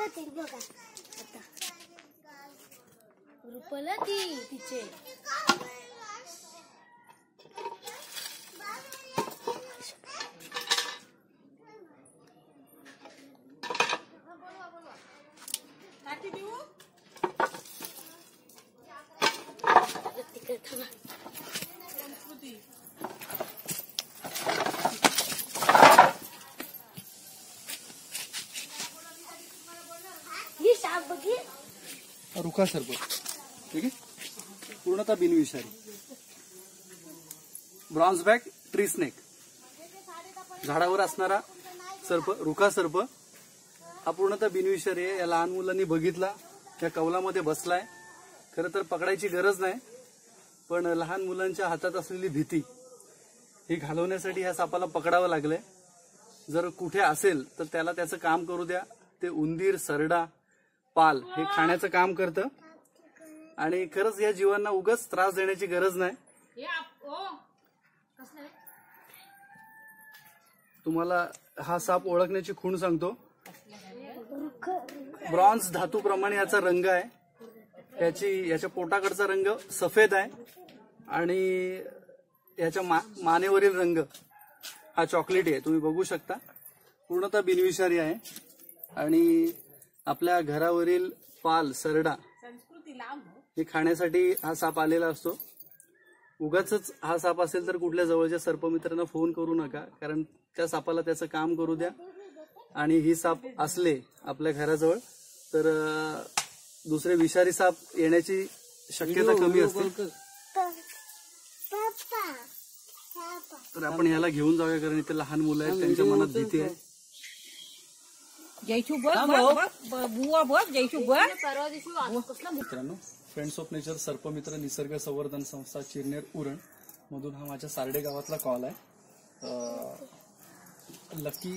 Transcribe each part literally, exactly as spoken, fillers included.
रुपला ती तिचे रुखा सर्प, ठीक आहे, पूर्णतः बिनविषारी. ब्रॉन्झ बॅक ट्री स्नेक, झाडावर असणारा सर्प, रुखा सर्प हा पूर्णतः बिनविषारी आहे. या लहान मुलांनी बघितला, त्या कौलामध्ये बसलाय. खरं तर पकडायची गरज नाही, पण लहान मुलांच्या हातात असलेली भीती ही घालवण्यासाठी ह्या सापाला पकडावं लागलंय. जर कुठे असेल तर त्याला त्याचं काम करू द्या. ते उंदीर, सरडा, पाल हे खाण्याचं काम करतं आणि खरंच या जीवांना उगाच त्रास देण्याची गरज नाही. तुम्हाला हा साप ओळखण्याची खूण सांगतो. ब्रॉन्झ धातूप्रमाणे याचा रंग आहे. याची याच्या पोटाकडचा रंग सफेद आहे आणि याच्या मा, मानेवरील रंग हा चॉकलेटी आहे. तुम्ही बघू शकता. पूर्णतः बिनविषारी आहे आणि आपल्या घरावरील पाल, सरडा हे खाण्यासाठी हा साप आलेला असतो. उगाच हा साप असेल तर कुठल्या जवळच्या सर्पमित्रांना फोन करू नका, कारण त्या सापाला त्याचं काम करू द्या. आणि ही साप असले आपल्या घराजवळ तर दुसरे विषारी साप येण्याची शक्यता कमी असते. तर आपण याला घेऊन जाऊया, कारण इथे लहान मुलं आहेत, त्यांच्या मनात भीती आहे. मित्रांनो, फ्रेंड्स ऑफ नेचर सर्पमित्र निसर्ग संवर्धन संस्था चिरनेर उरण मधून हा माझ्या सार्डे गावातला कॉल आहे. लकी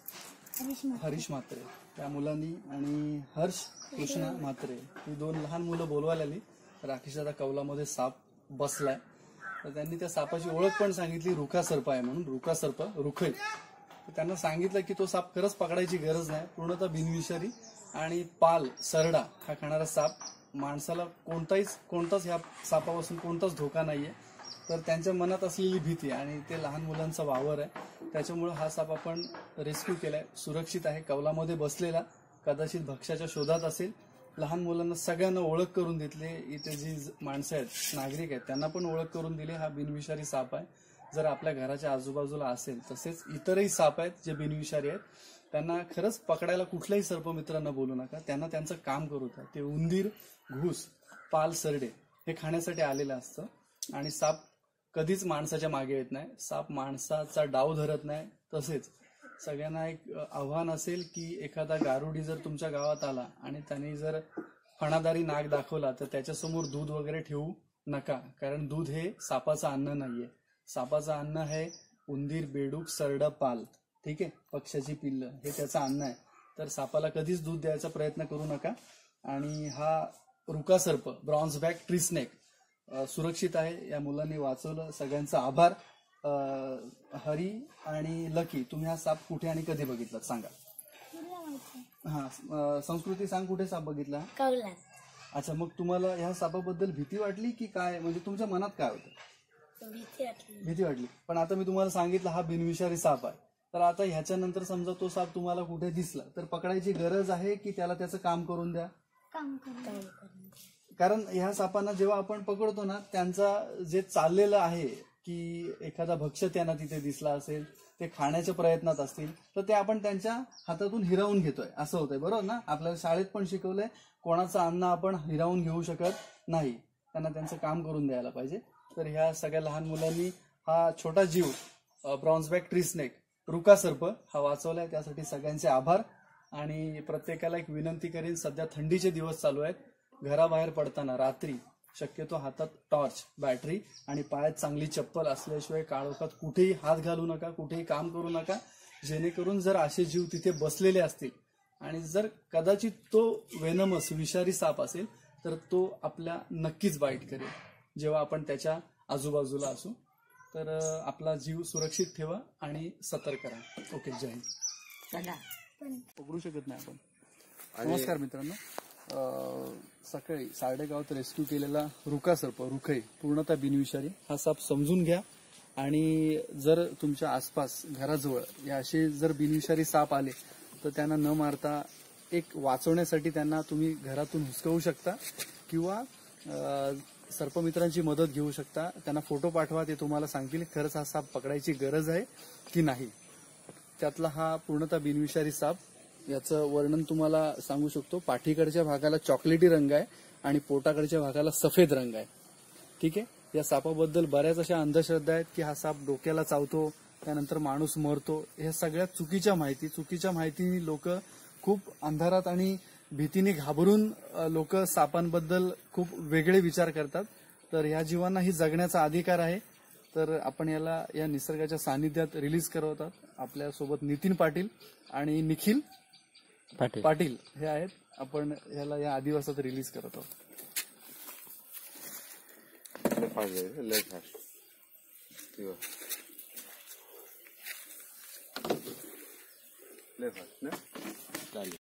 हरीश म्हात्रे त्या मुलांनी आणि हर्ष कृष्णा म्हात्रे ही दोन लहान मुलं बोलवायला आली. राखीच्या कौलामध्ये साप बसलाय, तर त्यांनी त्या सापाची ओळख पण सांगितली, रुखा सर्प आहे म्हणून. रुखा सर्प, रुखे. त्यांना सांगितलं की तो साप खरंच पकडायची गरज नाही, पूर्णतः बिनविषारी आणि पाल, सरडा हा खाणारा साप. माणसाला कोणताच कोणताच ह्या सापापासून कोणताच धोका नाहीये. तर त्यांच्या मनात असलेली भीती आणि ते लहान मुलांचा वावर आहे, त्याच्यामुळे हा साप आपण रेस्क्यू केलाय. सुरक्षित आहे, कौलामध्ये बसलेला, कदाचित भक्ष्याच्या शोधात असेल. लहान मुलांना सगळ्यांना ओळख करून दिली. इथे जी माणसं आहेत, नागरिक आहेत, त्यांना पण ओळख करून दिली. हा बिनविषारी साप आहे. जर आपल्या घराच्या आजूबाजूला असेल, तसेच इतरही साप आहेत जे बिनविषारी आहेत, त्यांना खरंच पकडायला कुठल्याही सर्पमित्रांना बोलू नका. त्यांना त्यांचं काम करू द्या. ते उंदीर, घूस, पाल, सरडे हे खाण्यासाठी आलेलं असतं आणि साप कधीच माणसाच्या मागे येत नाही. साप माणसाचा डाव धरत नाही. तसेच सगळ्यांना एक आव्हान असेल की एखादा गारुडी जर तुमच्या गावात आला आणि त्याने जर फणादारी नाग दाखवला तर त्याच्यासमोर दूध वगैरे ठेवू नका, कारण दूध हे सापाचं अन्न नाहीये. सापाचं अन्न आहे उंदीर, बेडूक, सरडा, पाल, ठीक आहे, पक्ष्याची पिल्लं, हे त्याचं अन्न आहे. तर सापाला कधीच दूध द्यायचा प्रयत्न करू नका. आणि हा रुका सर्प, ब्रॉन्झ बॅक ट्री स्नेक सुरक्षित आहे. या मुलांनी वाचवलं. सगळ्यांचा आभार. हरी आणि लकी, तुम्ही हा साप कुठे आणि कधी बघितला सांगा. हा, संस्कृती सांग, कुठे साप बघितला? कौलात. अच्छा, मग तुम्हाला ह्या सापाबद्दल भीती वाटली की काय, म्हणजे तुमच्या मनात काय होतं? भीती वाटली. भीती वाटली. पण आता मी तुम्हाला सांगितलं हा बिनविषारी साप आहे. तर आता ह्याच्यानंतर समजा तो साप तुम्हाला कुठे दिसला तर पकडायची गरज आहे की त्याला त्याचं काम करून द्या? काम करून. कारण ह्या सापांना जेव्हा आपण पकडतो ना, त्यांचा जे चाललेलं आहे की एखादा भक्ष्य त्यांना तिथे दिसला असेल, ते खाण्याच्या प्रयत्नात असतील, तर ते आपण त्यांच्या हातातून हिरावून घेतोय, असं होतंय, बरोबर ना? आपल्याला शाळेत पण शिकवलंय, कोणाचं अन्न आपण हिरावून घेऊ शकत नाही, त्यांना त्यांचं काम करून द्यायला पाहिजे. तर ह्या सगळ्या लहान मुलांनी हा छोटा जीव, ब्रॉन्झ बॅक ट्री स्नेक, रुका सर्प हा वाचवलाय. त्यासाठी सगळ्यांचे आभार. आणि प्रत्येकाला एक विनंती करीन, सध्या थंडीचे दिवस चालू आहेत, घराबाहेर पडताना रात्री शक्यतो हातात टॉर्च, बॅटरी आणि पायात चांगली चप्पल असल्याशिवाय काळोखात कुठेही हात घालू नका, कुठेही काम करू नका, जेणेकरून जर असे जीव तिथे बसलेले असतील आणि जर कदाचित तो वेनमस विषारी साप असेल तर तो आपल्या नक्कीच बाईट करेल जेव्हा आपण त्याच्या आजूबाजूला असू. तर आपला जीव सुरक्षित ठेवा आणि सतर्क राहा. ओके, जय हिंद. पकडू शकत नाही आपण. नमस्कार मित्रांनो. अं, सकाळी सार्डे गावात रेस्क्यू केलेला रुका सर्प रुखई पूर्णतः बिनविषारी हा साप समजून घ्या. आणि जर तुमच्या आसपास घराजवळ या असे जर बिनविषारी साप आले तर त्यांना न मारता एक वाचवण्यासाठी त्यांना तुम्ही घरातून हुसकवू शकता किंवा अं, सर्पमित्रांची मदत घेऊ शकता. त्यांना फोटो पाठवा, ते तुम्हाला सांगतील खरंच हा साप पकडायची गरज आहे की नाही. त्यातला हा पूर्णतः बिनविषारी साप. याचं वर्णन तुम्हाला सांगू शकतो. पाठीकडच्या भागाला चॉकलेटी रंग आहे आणि पोटाकडच्या भागाला सफेद रंग आहे. ठीक आहे. या सापाबद्दल बऱ्याच अशा अंधश्रद्धा आहेत की हा साप डोक्याला चावतो, त्यानंतर माणूस मरतो. ह्या सगळ्यात चुकीच्या माहिती चुकीच्या माहितीने लोक खूप अंधारात आणि भीतीने घाबरून लोक सापांबद्दल खूप वेगळे विचार करतात. तर ह्या जीवांना ही जगण्याचा अधिकार आहे. तर आपण याला या निसर्गाच्या सानिध्यात रिलीज करवतात. आपल्यासोबत नितीन पाटील आणि निखिल पाटील पाटील हे आहेत. आपण याला या आदिवासात रिलीज करत आहोत. लय फास्ट आहे, लय फास्ट. लय फास्ट ना.